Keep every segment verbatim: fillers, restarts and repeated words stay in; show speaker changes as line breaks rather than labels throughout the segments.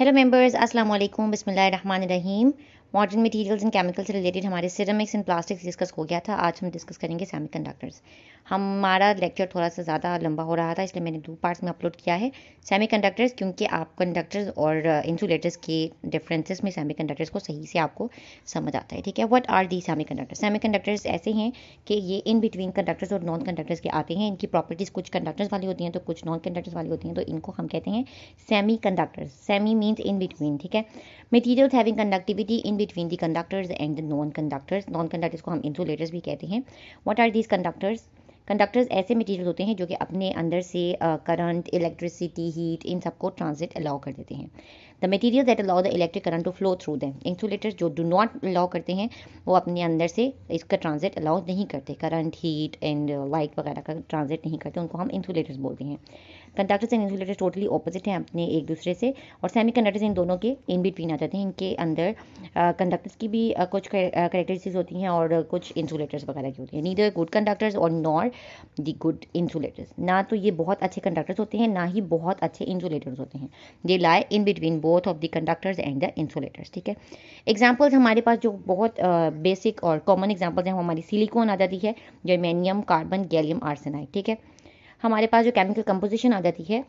Hello members, अस्सलाम वालेकुम, बिस्मिल्लाहिर्रहमानिर्रहीम। मॉडर्न मटेरियल्स एंड केमिकल से रिलेटेड हमारे सिरेमिक्स एंड प्लास्टिक्स डिस्कस हो गया था। आज हम डिस्कस करेंगे सेमीकंडक्टर्स। हमारा लेक्चर थोड़ा सा ज़्यादा लंबा हो रहा था, इसलिए मैंने दो पार्ट्स में अपलोड किया है सेमीकंडक्टर्स, क्योंकि आप कंडक्टर्स और इंसुलेटर्स के डिफरेंसेस में सेमीकंडक्टर्स को सही से आपको समझ आता है। ठीक है, what are the semiconductors? Semiconductors ऐसे हैं कि ये इन बिटवीन कंडक्टर्स और नॉन कंडक्टर्स के आते हैं। इनकी प्रॉपर्टीज़ कुछ कंडक्टर्स वाली होती हैं तो कुछ नॉन कंडक्टर्स वाली होती हैं, तो इनको हम कहते हैं semiconductors. Semi means in between. ठीक है, materials having conductivity in between the conductors and the non conductors. Non conductors को हम इंसुलेटर्स भी कहते हैं। What are these conductors? Conductors ऐसे मटेरियल होते हैं जो कि अपने अंदर से करंट, इलेक्ट्रिसिटी, हीट, इन सबको ट्रांजिट अलाउ कर देते हैं। The material that allow the electric current to flow through them. Insulators जो डू नॉट अलाउ करते हैं वो अपने अंदर से इसका ट्रांजिट अलाउ नहीं करते, करंट, हीट एंड लाइट वगैरह का ट्रांजिट नहीं करते, उनको हम इंसुलेटर्स बोलते हैं। Conductors and insulators totally opposite हैं अपने एक दूसरे से, और सेमी कंडक्टर्स इन दोनों के इन बिटवीन आ जाते हैं। इनके अंदर कंडक्टर्स की भी uh, कुछ करेक्टरिस्टिक्स होती हैं और कुछ इंसुलेटर्स वगैरह की होती हैं। नीदर गुड कंडक्टर्स और नॉर दी गुड इंसुलेटर्स। ना तो ये बहुत अच्छे कंडक्टर्स होते हैं, ना ही बहुत अच्छे इंसुलेटर्स होते हैं। They lie in between both of the conductors and the insulators. ठीक है, एग्जाम्पल्स हमारे पास जो बहुत बेसिक uh, और कॉमन एग्जाम्पल्स हैं, हमारी सिलिकॉन आ जाती है, जर्मेनियम, कार्बन, गैलियम आर्सेनाइड। ठीक है, हमारे पास जो केमिकल कंपोजिशन आ जाती है,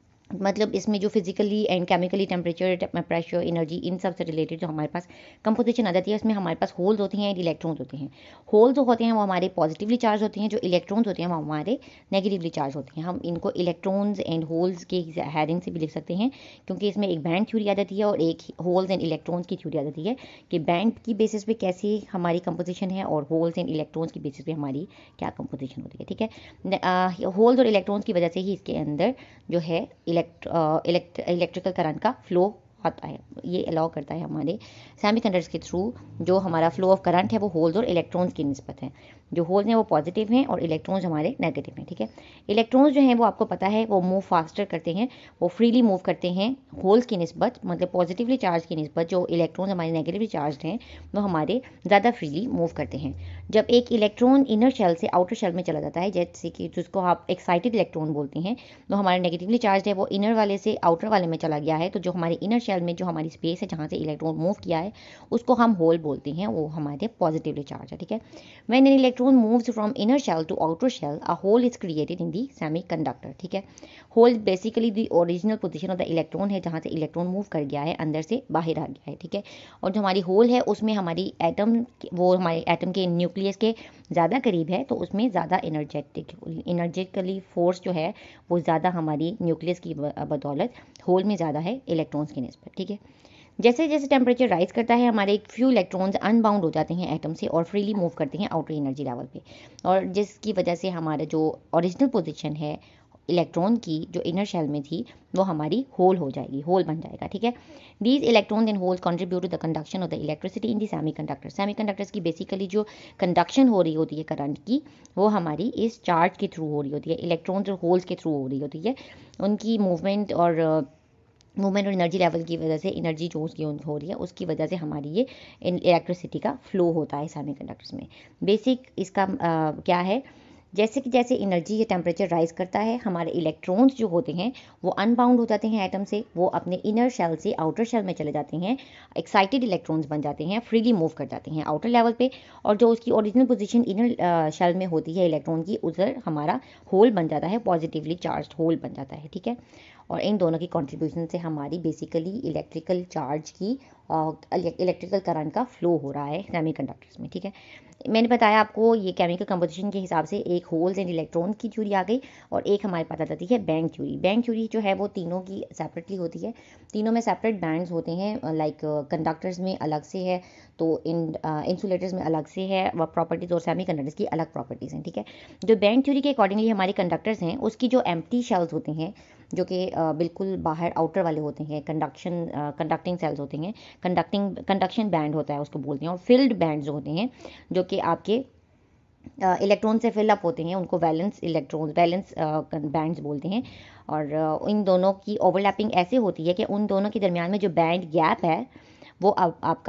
मतलब इसमें जो physically and chemically temperature, pressure, energy, इन सब से रिलेटेड जो हमारे पास कंपोजिशन आ जाती है, उसमें हमारे पास होल्स होते हैं एंड इलेक्ट्रॉन्स होते हैं। होल्स जो होते हैं वो हमारे पॉजिटिवली चार्ज होते हैं, जो इलेक्ट्रॉन्स होते हैं वो हमारे नेगेटिवली चार्ज होते हैं। हम इनको इलेक्ट्रॉन्स एंड होल्स के हेडिंग से भी लिख सकते हैं, क्योंकि इसमें एक बैंड थ्योरी आ जाती है और एक होल्स एंड इलेक्ट्रॉन्स की थ्योरी आ जाती है कि बैंड की बेसिस पे कैसी हमारी कंपोजिशन है और होल्स एंड इलेक्ट्रॉन्स की बेसिस पे हमारी क्या कंपोजिशन होती है। ठीक है, होल्स और इलेक्ट्रॉन्स की वजह से ही इसके अंदर जो है इलेक्ट इलेक्ट्रिकल करंट का फ्लो आता है। ये अलाउ करता है हमारे सेमीकंडक्टर्स के थ्रू जो हमारा फ्लो ऑफ करंट है वो होल्स और इलेक्ट्रॉन्स की निस्बत है। जो होल्स हैं वो पॉजिटिव हैं और इलेक्ट्रॉन्स हमारे नेगेटिव हैं। ठीक है, इलेक्ट्रॉन्स जो हैं वो आपको पता है वो मूव फास्टर करते हैं, वो फ्रीली मूव करते हैं होल्स की निस्बत, मतलब पॉजिटिवली चार्ज की निस्बत। जो इलेक्ट्रॉन्स हमारे नेगेटिवली चार्ज हैं वो हमारे ज़्यादा फ्रीली मूव करते हैं। जब एक इलेक्ट्रॉन इनर शेल से आउटर शेल में चला जाता है, जैसे कि जिसको आप एक्साइटेड इलेक्ट्रॉन बोलते हैं, तो हमारे नेगेटिवली चार्ज है वो इनर वाले से आउटर वाले में चला गया है, तो जो हमारे इनर शेल में जो हमारी स्पेस है जहाँ से इलेक्ट्रॉन मूव किया है उसको हम होल बोलते हैं, वो हमारे पॉजिटिवली चार्ज है। ठीक है, when an electron moves from inner shell to outer shell, a hole is created in the semiconductor. ठीक है, hole basically the original position of the electron है, जहाँ से इलेक्ट्रॉन मूव कर गया है, अंदर से बाहर आ गया है। ठीक है, और जो हमारी होल है उसमें हमारी एटम, वो हमारे एटम के न्यूक्लियस के ज़्यादा करीब है, तो उसमें ज़्यादा एनर्जेटिक एनर्जेटिकली फोर्स जो है वो ज़्यादा हमारी न्यूक्लियस की बदौलत होल में ज़्यादा है इलेक्ट्रॉन्स की निस्बत। ठीक है, जैसे जैसे टेम्परेचर राइज करता है हमारे एक फ्यू इलेक्ट्रॉन्स अनबाउंड हो जाते हैं एटम से और फ्रीली मूव करते हैं आउटर एनर्जी लेवल पे, और जिसकी वजह से हमारा जो ओरिजिनल पोजीशन है इलेक्ट्रॉन की जो इनर शेल में थी वो हमारी होल हो जाएगी, होल बन जाएगा। ठीक है, these electrons and holes contribute to the conduction of the electricity in the semiconductor. Semiconductors की बेसिकली जो कंडक्शन हो रही होती है करंट की, वो हमारी इस चार्ज के थ्रू हो रही होती है, इलेक्ट्रॉन्स और होल्स के थ्रू हो रही होती है। उनकी मूवमेंट और मूवमेंट और एनर्जी लेवल की वजह से, एनर्जी जो उसकी हो रही है उसकी वजह से हमारी ये इलेक्ट्रिसिटी का फ्लो होता है सेमीकंडक्टर्स में। बेसिक इसका आ, क्या है, जैसे कि जैसे एनर्जी या टेम्परेचर राइज करता है, हमारे इलेक्ट्रॉन्स जो होते हैं वो अनबाउंड हो जाते हैं एटम से, वो अपने इनर शेल से आउटर शेल में चले जाते हैं, एक्साइटेड इलेक्ट्रॉन्स बन जाते हैं, फ्रीली मूव कर जाते हैं आउटर लेवल पे, और जो उसकी ओरिजिनल पोजीशन इनर शेल में होती है इलेक्ट्रॉन की, उधर हमारा होल बन जाता है, पॉजिटिवली चार्ज होल बन जाता है। ठीक है, और इन दोनों की कंट्रीब्यूशन से हमारी बेसिकली इलेक्ट्रिकल चार्ज की इलेक्ट्रिकल करंट का फ्लो हो रहा है सेमीकंडक्टर्स में। ठीक है, मैंने बताया आपको ये केमिकल कंपोजिशन के हिसाब से एक होल्स एंड इलेक्ट्रॉन की थ्योरी आ गई, और एक हमारे पास आ जाती है बैंड थ्योरी। बैंड थ्योरी जो है वो तीनों की सेपरेटली होती है, तीनों में सेपरेट बैंड्स होते हैं, लाइक कंडक्टर्स में अलग से है, तो इन इंसुलेटर्स में अलग से है वह प्रॉपर्टीज़, और सेमीकंडक्टर्स की अलग प्रॉपर्टीज़ हैं। ठीक है, जो बैंड थ्योरी के अकॉर्डिंगली हमारे कंडक्टर्स हैं उसकी जो एम्प्टी शेल्स होते हैं, जो कि बिल्कुल बाहर आउटर वाले होते हैं, कंडक्शन कंडक्टिंग सेल्स होते हैं, कंडक्टिंग कंडक्शन बैंड होता है उसको बोलते हैं, और फिल्ड बैंड जो होते हैं जो कि आपके इलेक्ट्रॉन से फिलअप होते हैं, उनको वैलेंस इलेक्ट्रॉन वैलेंस बैंड्स बोलते हैं। और uh, इन दोनों की ओवरलैपिंग ऐसे होती है कि उन दोनों के दरमियान में जो बैंड गैप है वो आप, आपका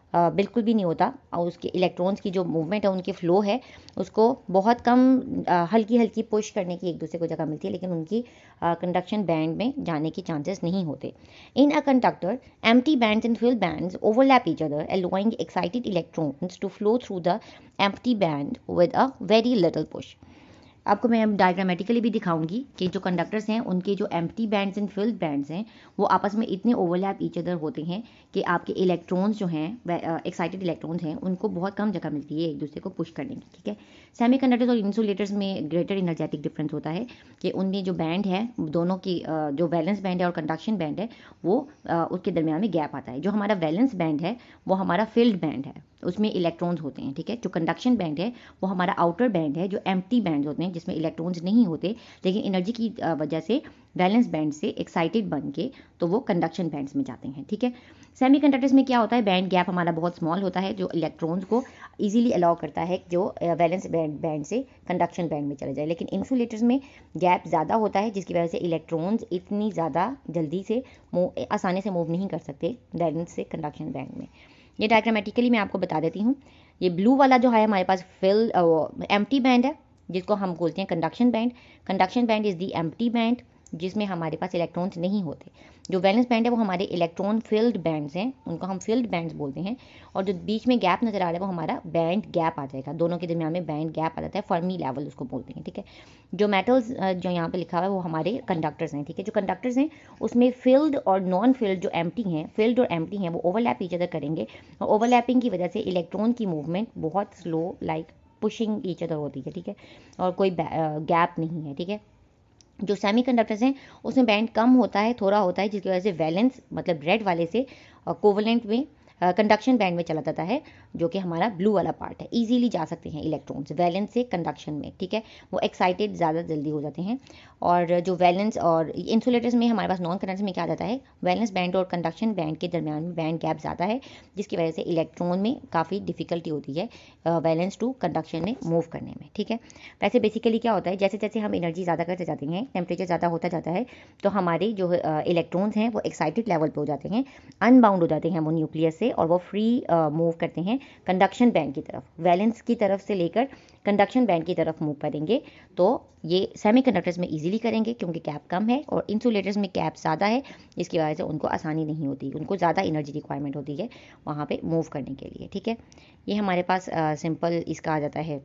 आ, बिल्कुल भी नहीं होता, और उसके इलेक्ट्रॉन्स की जो मूवमेंट है, उनकी फ्लो है, उसको बहुत कम आ, हल्की हल्की पुश करने की एक दूसरे को जगह मिलती है, लेकिन उनकी कंडक्शन बैंड में जाने की चांसेस नहीं होते. In a conductor, empty bands and filled bands overlap each other, allowing excited electrons to flow through the empty band with a very little push. आपको मैं डायग्रामेटिकली भी दिखाऊंगी कि जो कंडक्टर्स हैं उनके जो empty bands and filled bands हैं वो आपस में इतने ओवरलैप ईच अदर होते हैं कि आपके इलेक्ट्रॉन्स जो हैं, एक्साइटेड इलेक्ट्रॉन्स हैं, उनको बहुत कम जगह मिलती है एक दूसरे को पुश करने की. ठीक है. सेमीकंडक्टर्स और इंसुलेटर्स में ग्रेटर एनर्जेटिक डिफरेंस होता है कि उनमें जो बैंड है, दोनों की जो वैलेंस बैंड है और कंडक्शन बैंड है, वो उसके दरमियान में गैप आता है. जो हमारा वैलेंस बैंड है वो हमारा फिल्ड बैंड है, उसमें इलेक्ट्रॉन्स होते हैं. ठीक है. जो कंडक्शन बैंड है वो हमारा आउटर बैंड है, जो एम्प्टी बैंड होते हैं जिसमें इलेक्ट्रॉन्स नहीं होते, लेकिन एनर्जी की वजह से वैलेंस बैंड से एक्साइटेड बन के तो वो कंडक्शन बैंड्स में जाते हैं. ठीक है. सेमीकंडक्टर्स में क्या होता है, बैंड गैप हमारा बहुत स्मॉल होता है, जो इलेक्ट्रॉन्स को इजीली अलाउ करता है जो वैलेंस बैंड बैंड से कंडक्शन बैंड में चले जाए. लेकिन इंसुलेटर्स में गैप ज़्यादा होता है, जिसकी वजह से इलेक्ट्रॉन्स इतनी ज़्यादा जल्दी से मूव आसानी से मूव नहीं कर सकते वैलेंस से कंडक्शन बैंड में. ये डायग्रामेटिकली मैं आपको बता देती हूँ. ये ब्लू वाला जो है हमारे पास फिल एम्प्टी बैंड है, जिसको हम बोलते हैं conduction band. Conduction band is the empty band जिसमें हमारे पास इलेक्ट्रॉन्स नहीं होते. जो वैलेंस बैंड है वो हमारे इलेक्ट्रॉन फिल्ड बैंड्स हैं, उनको हम फिल्ड बैंड्स बोलते हैं. और जो बीच में गैप नज़र आ रहा है वो हमारा बैंड गैप आ जाएगा, दोनों के दरमियान में बैंड गैप आ जाता है, फर्मी लेवल उसको बोलते हैं. ठीक है. जो मेटल्स जो यहाँ पे लिखा हुआ है वो हमारे कंडक्टर्स हैं. ठीक है. जो कंडक्टर्स हैं उसमें फिल्ड और नॉन फिल्ड जो एम्प्टी हैं, फिल्ड और एम्प्टी हैं, वो ओवरलैप ईच अदर करेंगे, और ओवरलैपिंग की वजह से इलेक्ट्रॉन की मूवमेंट बहुत slow, like pushing each other होती है. ठीक है. और कोई गैप नहीं है. ठीक है. जो सेमीकंडक्टर्स हैं उसमें बैंड कम होता है, थोड़ा होता है, जिसकी वजह से वैलेंस मतलब रेड वाले से कोवलेंट में कंडक्शन बैंड में चला जाता है, जो कि हमारा ब्लू वाला पार्ट है. इजीली जा सकते हैं इलेक्ट्रॉन्स वैलेंस से कंडक्शन में. ठीक है. वो एक्साइटेड ज़्यादा जल्दी हो जाते हैं. और जो वैलेंस और इंसुलेटर्स में हमारे पास नॉन कंडक्शन में क्या जाता है, वैलेंस बैंड और कंडक्शन बैंड के दरमियान में बैंड गैप ज़्यादा है, जिसकी वजह से इलेक्ट्रॉन में काफ़ी डिफिकल्टी होती है वैलेंस टू कंडक्शन में मूव करने में. ठीक है. वैसे बेसिकली क्या होता है, जैसे जैसे हम एनर्जी ज़्यादा करते जाते हैं, टेम्परेचर ज़्यादा होता जाता है, तो हमारे जो इलेक्ट्रॉन्स हैं वो एक्साइटेड लेवल पे हो जाते हैं, अनबाउंड हो जाते हैं वो न्यूक्लियस से, और वो फ्री मूव करते हैं कंडक्शन बैंड की तरफ. वैलेंस की तरफ से लेकर कंडक्शन बैंड की तरफ मूव करेंगे. तो ये सेमीकंडक्टर्स में इजीली करेंगे क्योंकि गैप कम है, और इंसुलेटर्स में गैप ज़्यादा है, जिसकी वजह से उनको आसानी नहीं होती, उनको ज़्यादा एनर्जी रिक्वायरमेंट होती है वहाँ पे मूव करने के लिए. ठीक है. ये हमारे पास सिंपल इसका आ जाता है.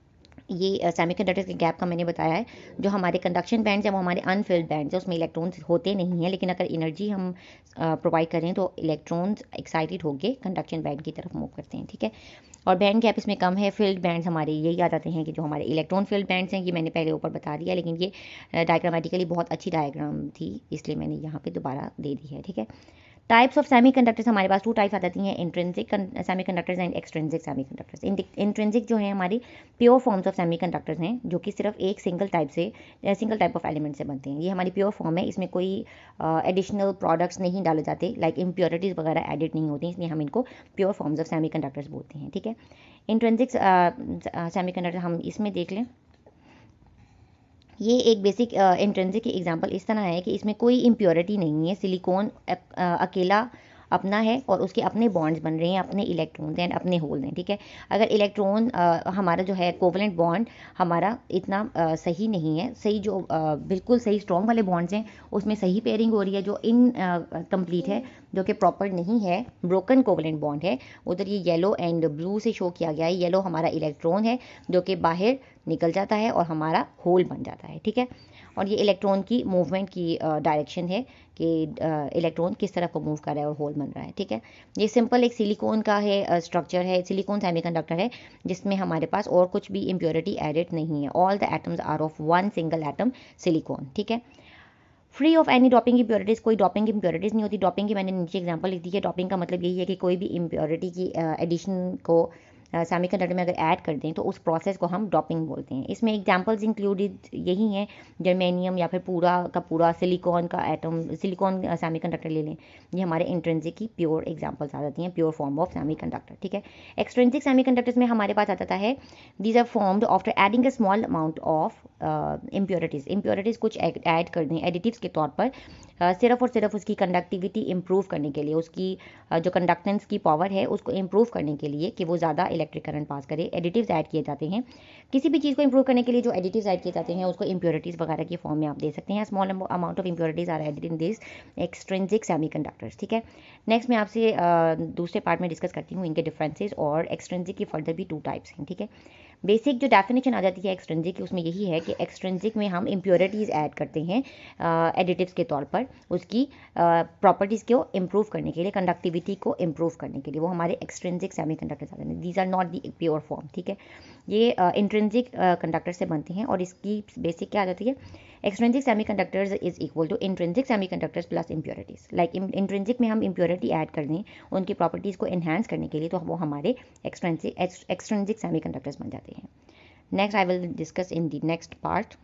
ये सेमीकंडक्टर्स के गैप का मैंने बताया है. जो हमारे कंडक्शन बैंड्स हैं वो हमारे अनफिल्ड बैंड्स हैं, उसमें इलेक्ट्रॉन्स होते नहीं हैं, लेकिन अगर एनर्जी हम प्रोवाइड करें तो इलेक्ट्रॉन्स एक्साइटेड होकर कंडक्शन बैंड की तरफ मूव करते हैं. ठीक है. और बैंड गैप इसमें कम है. फील्ड बैंड्स हमारे यही आ जाते हैं कि जो हमारे इलेक्ट्रॉन फील्ड बैंड्स हैं, ये मैंने पहले ऊपर बता दिया, लेकिन ये डायग्रामेटिकली बहुत अच्छी डायग्राम थी, इसलिए मैंने यहाँ पे दोबारा दे दी है. ठीक है. टाइप्स ऑफ सेमीकंडक्टर्स हमारे पास टू टाइप्स आ जाती हैं, intrinsic semiconductors and extrinsic semiconductors. Intrinsic जो है हमारी प्योर फॉर्म्स ऑफ सेमीकंडक्टर्स हैं, जो कि सिर्फ एक सिंगल टाइप से सिंगल टाइप ऑफ एलिमेंट से बनते हैं. ये हमारी प्योर फॉर्म है, इसमें कोई एडिशनल प्रोडक्ट्स नहीं डाले जाते, लाइक इम्प्योरिटीज़ वगैरह एडिट नहीं होती, इसलिए हम इनको प्योर फॉर्म्स ऑफ सेमीकंडक्टर्स बोलते हैं. ठीक है. इंट्रिंसिक सेमीकंडक्टर हम इसमें देख लें. ये एक बेसिक इंट्रिंसिक की एग्जांपल इस तरह है कि इसमें कोई इम्प्योरिटी नहीं है. सिलिकॉन अकेला अपना है और उसके अपने बॉन्ड्स बन रहे हैं, अपने इलेक्ट्रॉन्स हैं, अपने होल हैं. ठीक है. अगर इलेक्ट्रॉन हमारा जो है कोवलेंट बॉन्ड हमारा इतना आ, सही नहीं है, सही जो आ, बिल्कुल सही स्ट्रॉन्ग वाले बॉन्ड्स हैं उसमें सही पेयरिंग हो रही है, जो इन कंप्लीट है, जो कि प्रॉपर नहीं है, ब्रोकन कोवलेंट बॉन्ड है, उधर ये येलो एंड ब्लू से शो किया गया है. येलो हमारा इलेक्ट्रॉन है जो कि बाहर निकल जाता है और हमारा होल बन जाता है. ठीक है. और ये इलेक्ट्रॉन की मूवमेंट की डायरेक्शन है कि इलेक्ट्रॉन किस तरफ को मूव कर रहा है और होल बन रहा है. ठीक है. ये सिंपल एक सिलिकॉन का है स्ट्रक्चर है, सिलिकॉन सेमीकंडक्टर है, जिसमें हमारे पास और कुछ भी इम्प्योरिटी एडिड नहीं है. All the atoms are of one single atom silicon. ठीक है. Free of any doping impurities, कोई डॉपिंग इम्प्योरिटीज़ नहीं होती. डॉपिंग की मैंने नीचे एग्जांपल लिख दी है. डॉपिंग का मतलब यही है कि कोई भी इम्प्योरिटी की एडिशन को सेमीकंडक्टर में अगर ऐड कर दें तो उस प्रोसेस को हम डॉपिंग बोलते हैं। इसमें एग्जांपल्स इंक्लूडेड यही हैं, जर्मेनियम या फिर पूरा का पूरा सिलिकॉन का एटम, सिलिकॉन सेमीकंडक्टर ले लें, ये हमारे इंट्रिंसिक की प्योर एग्जांपल्स आ जाती हैं, प्योर फॉर्म ऑफ सेमीकंडक्टर। ठीक है, एक्सट्रिंसिक सेमीकंडक्टर्स में हमारे पास आता है these are formed after adding a small amount of impurities. Impurities कुछ ऐड कर दें एडिटिव्स के तौर पर, uh, सिर्फ और सिर्फ उसकी कंडक्टिविटी इंप्रूव करने के लिए, उसकी uh, जो कंडक्टेंस की पावर है उसको इंप्रूव करने के लिए कि वो ज़्यादा इलेक्ट्रिक करंट पास करे, एडिटिव्स ऐड किए जाते हैं। किसी भी चीज़ को इंप्रूव करने के लिए जो एडिटिव्स ऐड किए जाते हैं उसको इम्प्योरिटीज़ वगैरह की फॉर्म में आप दे सकते हैं। Small amount of impurities are added in this extrinsic semiconductors. ठीक है, नेक्स्ट मैं आपसे uh, दूसरे पार्ट में डिस्कस करती हूँ इनके डिफरेंसेस, और एक्सट्रिंसिक की फर्दर भी टू टाइप्स हैं। ठीक है, बेसिक जो डेफिनेशन आ जाती है एक्सट्रिंसिक की उसमें यही है कि एक्सट्रिंसिक में हम इम्प्योरिटीज़ ऐड करते हैं एडिटिव्स uh, के तौर पर, उसकी प्रॉपर्टीज़ uh, को इम्प्रूव करने के लिए, कंडक्टिविटी को इम्प्रूव करने के लिए, वो हमारे एक्सट्रिंसिक सेमीकंडक्टर्स आते हैं। These are not the pure form. ठीक है, ये इंट्रिंसिक कंडक्टर से बनते हैं और इसकी बेसिक क्या आ जाती है, extrinsic semiconductors is equal to intrinsic semiconductors plus impurities. Like intrinsic में हम इम्प्योरिटी ऐड कर दें उनकी प्रॉपर्टीज़ को एनहांस करने के लिए, तो वो हमारे एक्सट्रिंसिक एक्सट्रिंसिक सेमीकंडक्टर्स बन जाते हैं। Next I will discuss in the next part